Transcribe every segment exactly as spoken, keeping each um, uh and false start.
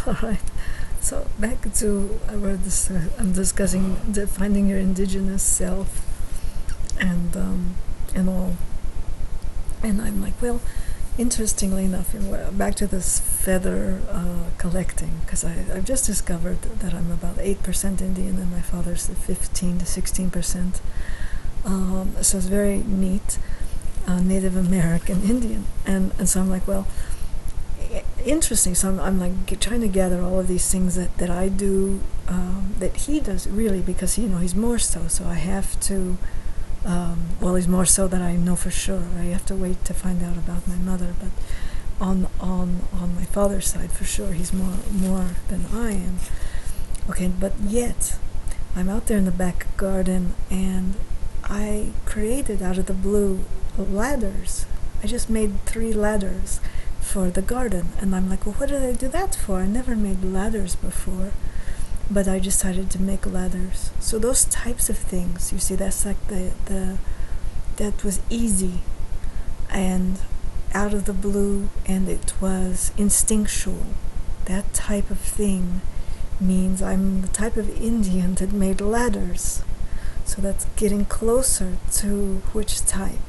All right. So back to uh, we're dis- uh, I'm discussing the finding your indigenous self, and um, and all. And I'm like, well, interestingly enough, you know, we're back to this feather uh, collecting, because I've just discovered that I'm about eight percent Indian and my father's fifteen to sixteen percent. Um, so it's very neat, uh, Native American Indian, and and so I'm like, well, interesting. So I'm, I'm like g- trying to gather all of these things that, that I do, um, that he does, really, because you know he's more so. So I have to, um, well, he's more so than I know for sure. I have to wait to find out about my mother, but on on on my father's side, for sure, he's more more than I am. Okay, but yet I'm out there in the back garden, and I created out of the blue ladders. I just made three ladders for the garden, and I'm like, well, what did I do that for? I never made ladders before, but I decided to make ladders. So those types of things, you see, that's like the the that was easy and out of the blue, and it was instinctual. That type of thing means I'm the type of Indian that made ladders. So that's getting closer to which type.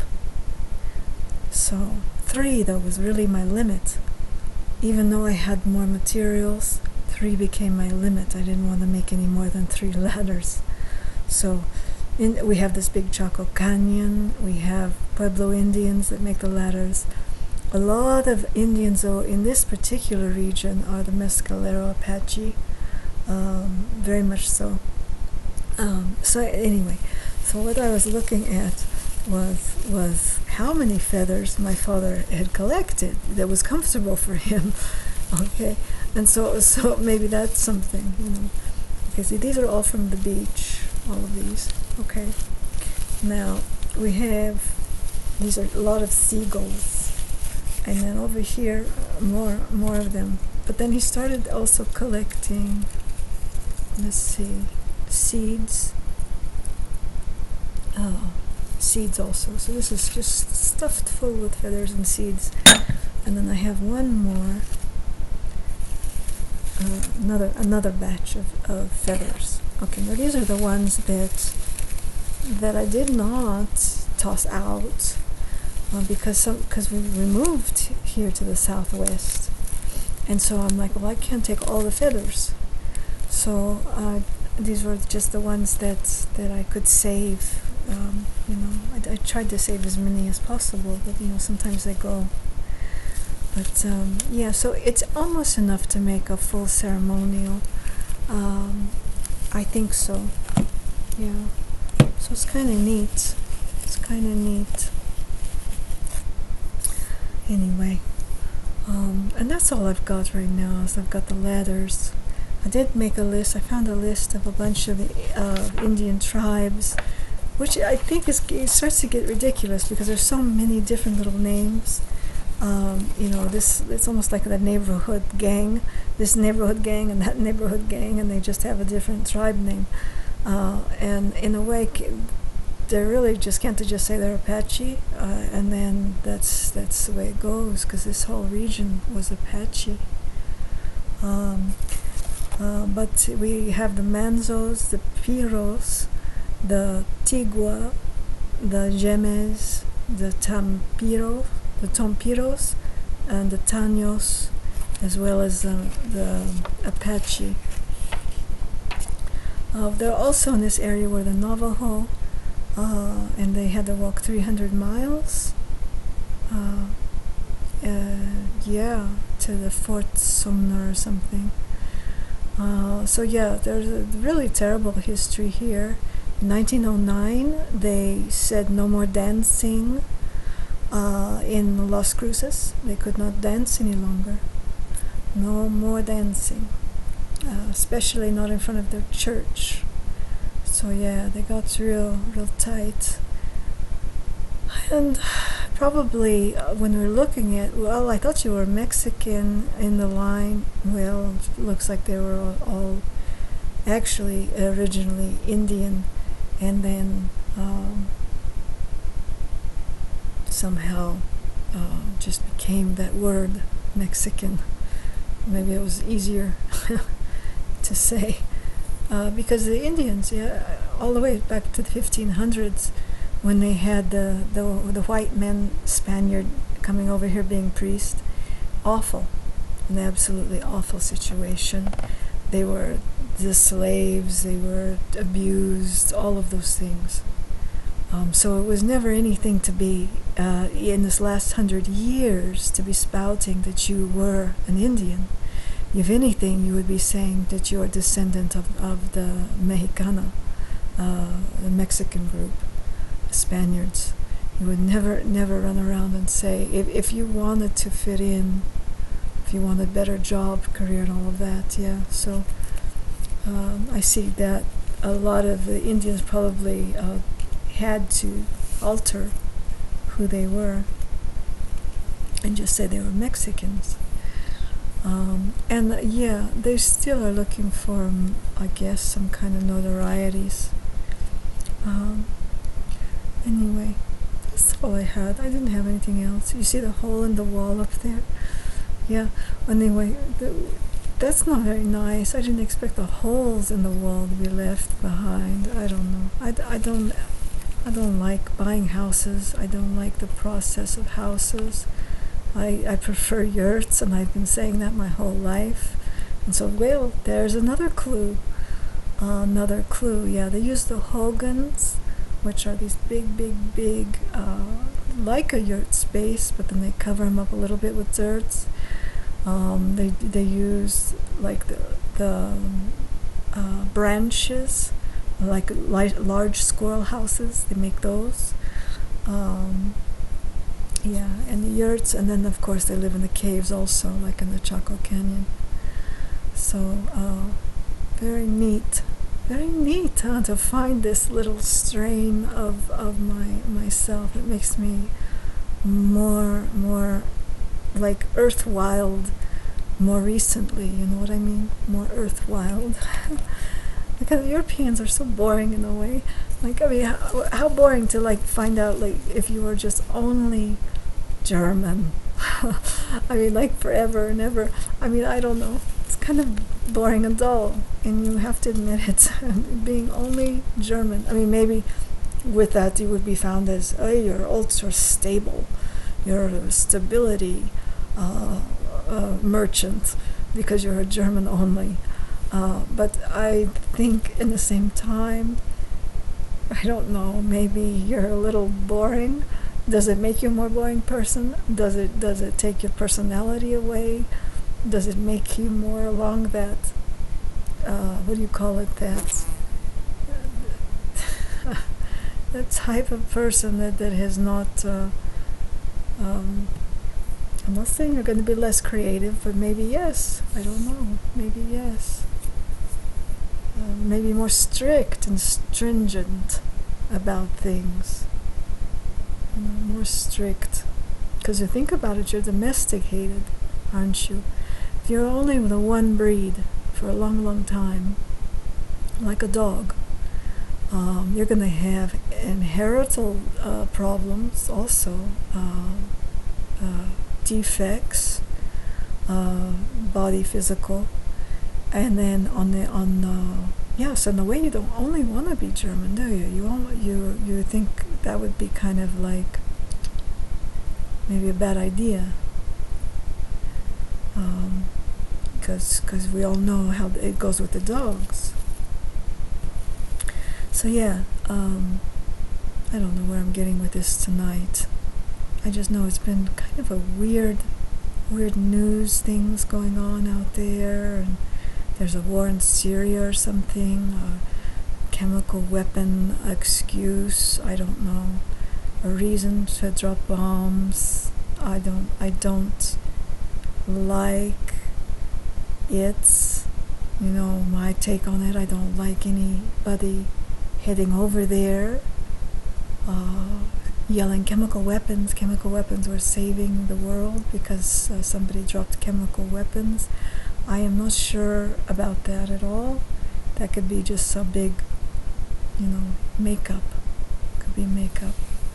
So three, though, was really my limit. Even though I had more materials, three became my limit. I didn't want to make any more than three ladders. So in, we have this big Chaco Canyon. We have Pueblo Indians that make the ladders. A lot of Indians, though, in this particular region are the Mescalero Apache. Um, very much so. Um, so anyway, so what I was looking at was was how many feathers my father had collected that was comfortable for him. Okay, and so so maybe that's something, you know. Okay, see, these are all from the beach, all of these. Okay, now we have, these are a lot of seagulls, and then over here more more of them. But then he started also collecting, let's see, seeds. Oh, seeds also. So this is just stuffed full with feathers and seeds. And then I have one more, uh, another another batch of, of feathers. Okay, now these are the ones that that I did not toss out, uh, because some because we, we moved here to the southwest, and so I'm like, well, I can't take all the feathers. So uh, these were just the ones that that I could save. Um, you know, I, I tried to save as many as possible, but you know, sometimes they go. But um, yeah, so it's almost enough to make a full ceremonial. Um, I think so. Yeah. So it's kind of neat. It's kind of neat. Anyway, um, and that's all I've got right now. Is I've got the ladders. I did make a list. I found a list of a bunch of uh, Indian tribes, which I think is it starts to get ridiculous because there's so many different little names. Um, you know, this it's almost like the neighborhood gang, this neighborhood gang and that neighborhood gang, and they just have a different tribe name. Uh, and in a way, they really just can't just say they're Apache, uh, and then that's that's the way it goes, because this whole region was Apache. Um, uh, but we have the Manzos, the Piros, the Tigua, the Jemez, the Tompiros, the Tompiros, and the Tanos, as well as uh, the Apache. Uh, they're also in this area where the Navajo, uh, and they had to walk three hundred miles. Uh, uh, yeah, to the Fort Sumner or something. Uh, so yeah, there's a really terrible history here. In nineteen oh nine, they said no more dancing uh, in Las Cruces. They could not dance any longer. No more dancing, uh, especially not in front of their church. So yeah, they got real, real tight. And probably uh, when we're looking at, well, I thought you were Mexican in the line. Well, it looks like they were all, all actually originally Indian, and then um, somehow uh, just became that word Mexican. Maybe it was easier to say. Uh, because the Indians, yeah, all the way back to the fifteen hundreds, when they had the, the, the white men, Spaniard, coming over here being priest, awful, an absolutely awful situation. They were the slaves, they were abused, all of those things. Um, so it was never anything to be, uh, in this last hundred years, to be spouting that you were an Indian. If anything, you would be saying that you're a descendant of, of the Mexicana, uh, the Mexican group, the Spaniards. You would never, never run around and say, if, if you wanted to fit in, if you wanted a better job, career, and all of that, yeah. So um, I see that a lot of the Indians probably uh, had to alter who they were and just say they were Mexicans. Um, and uh, yeah, they still are looking for, um, I guess, some kind of notorieties. Um, anyway, that's all I had. I didn't have anything else. You see the hole in the wall up there? Yeah, anyway, the, that's not very nice. I didn't expect the holes in the wall to be left behind. I don't know. I, I don't I don't like buying houses. I don't like the process of houses. I, I prefer yurts, and I've been saying that my whole life. And so, well, there's another clue. Uh, another clue, yeah. They use the hogans, which are these big, big, big, uh, like a yurt space, but then they cover them up a little bit with dirt. Um, they they use like the the uh, branches, like li- large squirrel houses. They make those. Um, yeah, and the yurts, and then of course they live in the caves also, like in the Chaco Canyon. So uh, very neat, very neat, huh, to find this little strain of of my myself. It makes me more more like earth wild more recently, you know what I mean? More earth wild. Because Europeans are so boring in a way. Like, I mean, how, how boring to like find out like if you were just only German. I mean, like forever and ever. I mean, I don't know. It's kind of boring and dull, and you have to admit it. Being only German. I mean, maybe with that you would be found as, oh, you're ultra stable. You're stability uh, uh, merchant because you're a German only. Uh, but I think in the same time, I don't know, maybe you're a little boring. Does it make you a more boring person? Does it does it take your personality away? Does it make you more along that, uh, what do you call it, that, that type of person that, that has not, uh, um, I'm not saying you're going to be less creative, but maybe yes, I don't know, maybe yes. Uh, maybe more strict and stringent about things. You know, more strict. Because you think about it, you're domesticated, aren't you? If you're only the one breed for a long, long time, like a dog, um, you're going to have inheritable uh, problems also, uh, uh, defects, uh, body, physical. And then on the on the yes, in a way you don't only want to be German, do you? You only, you you think that would be kind of like maybe a bad idea, um, because because we all know how it goes with the dogs. So yeah, um, I don't know where I'm getting with this tonight. I just know it's been kind of a weird, weird news things going on out there, and there's a war in Syria or something, a chemical weapon excuse, I don't know, a reason to drop bombs. I don't, I don't like it, you know, my take on it. I don't like anybody heading over there, uh, yelling chemical weapons, chemical weapons, we're saving the world because uh, somebody dropped chemical weapons. I am not sure about that at all. That could be just a big, you know, makeup. Could be makeup.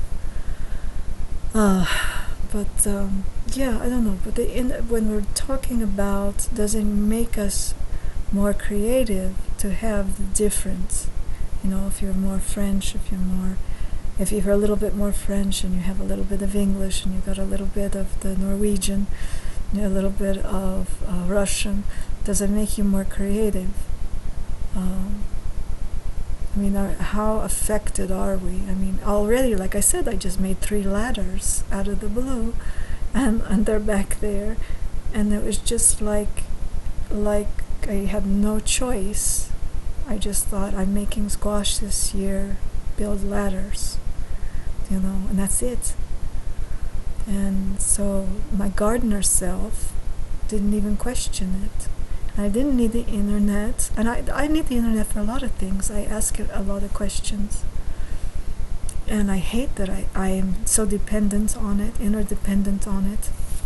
Uh, but um, yeah, I don't know. But the, in, when we're talking about, does it make us more creative to have the difference. You know, if you're more French, if you're more, if you're a little bit more French and you have a little bit of English and you got a little bit of the Norwegian, a little bit of uh, Russian, does it make you more creative? Um, I mean, are, how affected are we? I mean, already, like I said, I just made three ladders out of the blue, and, and they're back there, and it was just like, like I had no choice. I just thought, I'm making squash this year, build ladders, you know, and that's it. And so my gardener self didn't even question it. I didn't need the internet, and I, I need the internet for a lot of things. I ask it a lot of questions, and I hate that I, I am so dependent on it, interdependent on it,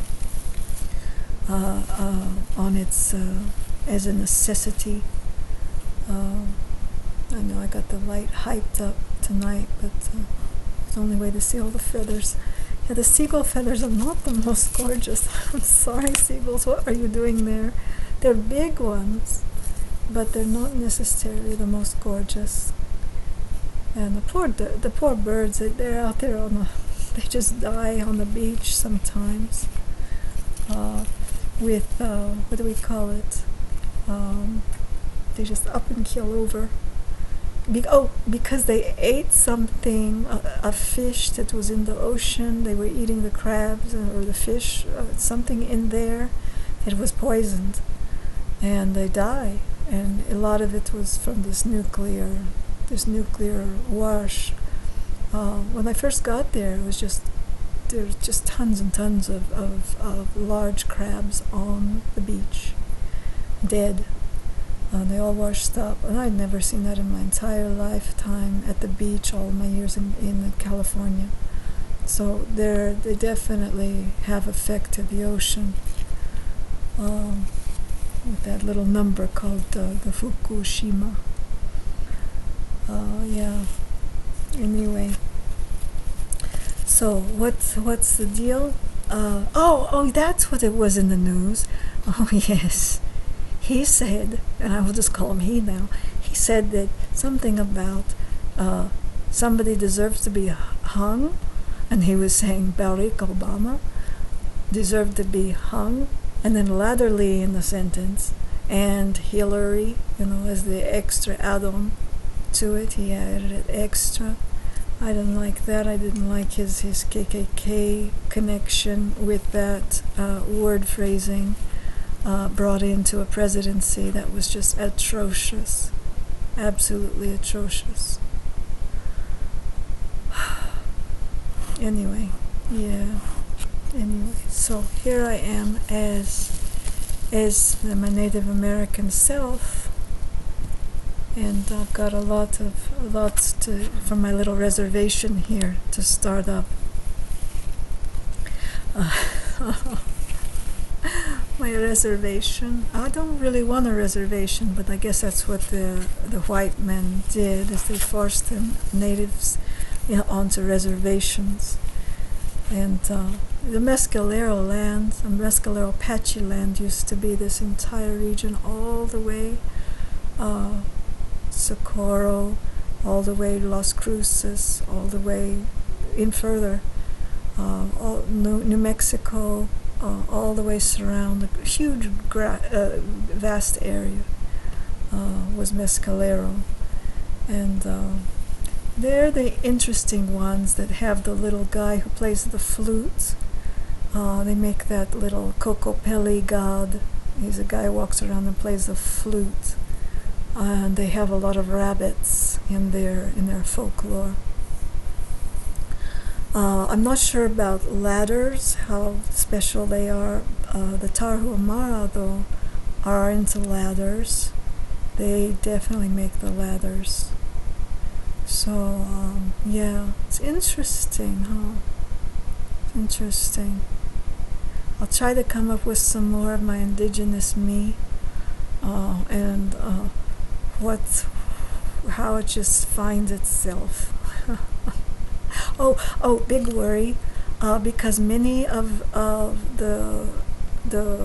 uh, uh, on its uh, as a necessity. Uh, I know I got the light hyped up tonight, but uh, it's the only way to see all the feathers. Yeah, the seagull feathers are not the most gorgeous. I'm sorry, seagulls, what are you doing there? They're big ones, but they're not necessarily the most gorgeous. And the poor, the, the poor birds, they, they're out there on the, they just die on the beach sometimes. Uh, with, uh, what do we call it? Um, they just up and keel over. Be- oh, because they ate something, a, a fish that was in the ocean. They were eating the crabs or the fish, uh, something in there that was poisoned. And they die, and a lot of it was from this nuclear, this nuclear wash. Uh, when I first got there, it was just there was just tons and tons of, of, of large crabs on the beach, dead. Uh, they all washed up, and I'd never seen that in my entire lifetime at the beach, all my years in, in California. So they're, they definitely have affected the ocean. Um, with that little number called uh, the Fukushima. Uh, yeah. Anyway. So what's what's the deal? Uh, oh, oh, that's what it was in the news. Oh yes, he said, and I will just call him he now. He said that something about uh, somebody deserves to be hung, and he was saying Barack Obama deserved to be hung. And then latterly in the sentence, and Hillary, you know, as the extra add-on to it, he added it extra. I didn't like that. I didn't like his, his K K K connection with that uh, word phrasing uh, brought into a presidency that was just atrocious. Absolutely atrocious. Anyway, yeah. Anyway, so here I am as as my Native American self, and I've got a lot of a lot to from my little reservation here to start up. Uh, my reservation. I don't really want a reservation, but I guess that's what the the white men did, is they forced the natives, you know, onto reservations. And uh, the Mescalero land, the Mescalero Apache land, used to be this entire region all the way uh, Socorro, all the way Las Cruces, all the way in further, uh, all New, New Mexico, uh, all the way surround a huge, gra- uh, vast area uh, was Mescalero. And uh, they're the interesting ones that have the little guy who plays the flute. Uh, they make that little Cocopelli god. He's a guy who walks around and plays the flute. Uh, and they have a lot of rabbits in their in their folklore. Uh, I'm not sure about ladders, how special they are. Uh, the Tarahuamara, though, are into ladders. They definitely make the ladders. So, um, yeah, it's interesting, huh? It's interesting. I'll try to come up with some more of my indigenous me, uh, and uh, what, how it just finds itself. oh, oh, big worry, uh, because many of of the the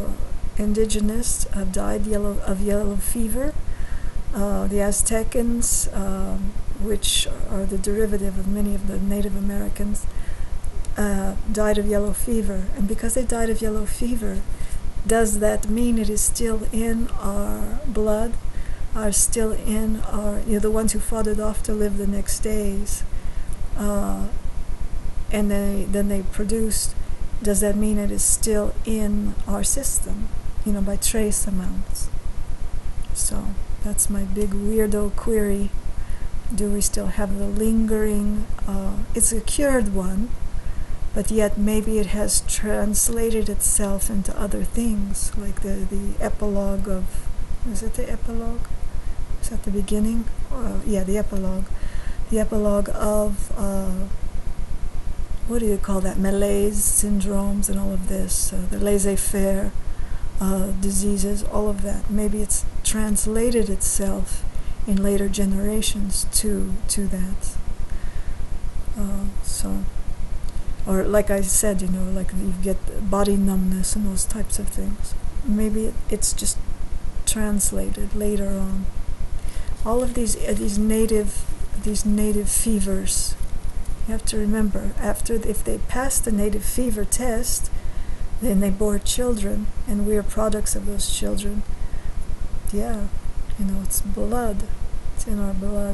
indigenous have died yellow of yellow fever. Uh, the Aztecans, um, which are the derivative of many of the Native Americans, uh, died of yellow fever. And because they died of yellow fever, does that mean it is still in our blood, are still in our, you know, the ones who fought it off to live the next days, uh, and they, then they produced, does that mean it is still in our system, you know, by trace amounts? So that's my big weirdo query. Do we still have the lingering, uh, it's a cured one, but yet maybe it has translated itself into other things, like the, the epilogue of, is it the epilogue? Is that the beginning? Uh, yeah, the epilogue. The epilogue of, uh, what do you call that, malaise syndromes and all of this, uh, the laissez-faire uh, diseases, all of that. Maybe it's translated itself in later generations to, to that. Uh, so... Or like I said, you know, like you get body numbness and those types of things. Maybe it, it's just translated later on. All of these uh, these native these native fevers, you have to remember, after if they pass the native fever test, then they bore children, and we are products of those children. Yeah, you know, it's blood. It's in our blood.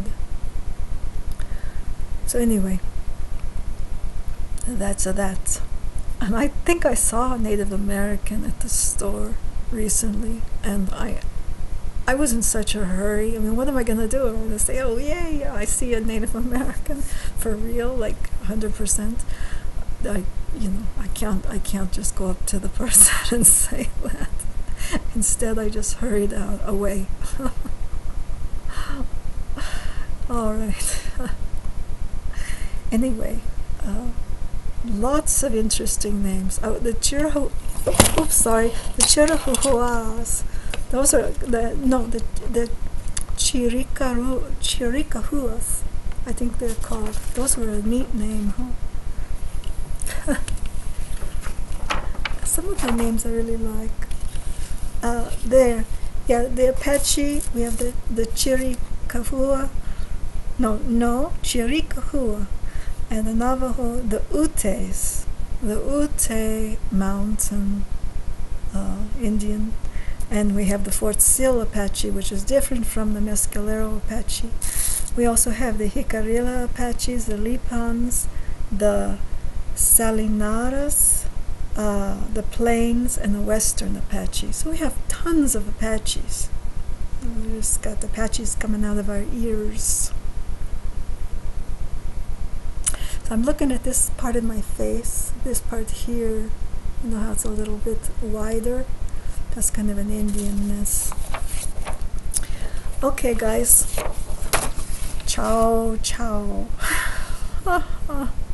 So anyway. That's a that. And I think I saw a Native American at the store recently, and I I was in such a hurry. I mean, what am I going to do? I'm going to say, oh, yeah, yeah, I see a Native American for real, like one hundred percent. I, you know, I can't, I can't just go up to the person and say that. Instead, I just hurried out, away. All right. Anyway, uh, lots of interesting names. Oh, the Chiricahua, oops, sorry, the Chiricahuas. Those are the no, the the Chiricahua, Chiricahuas, I think they're called. Those were a neat name, huh? Some of the names I really like. Uh, there, yeah, the Apache. We have the the Chiricahua. No, no, Chiricahua. And the Navajo, the Utes, the Ute Mountain uh, Indian. And we have the Fort Sill Apache, which is different from the Mescalero Apache. We also have the Jicarilla Apaches, the Lipans, the Salineros, uh, the Plains, and the Western Apache. So we have tons of Apaches. We just got the Apaches coming out of our ears. So I'm looking at this part of my face, this part here, you know how it's a little bit wider? That's kind of an Indianness. Okay, guys. Ciao, ciao.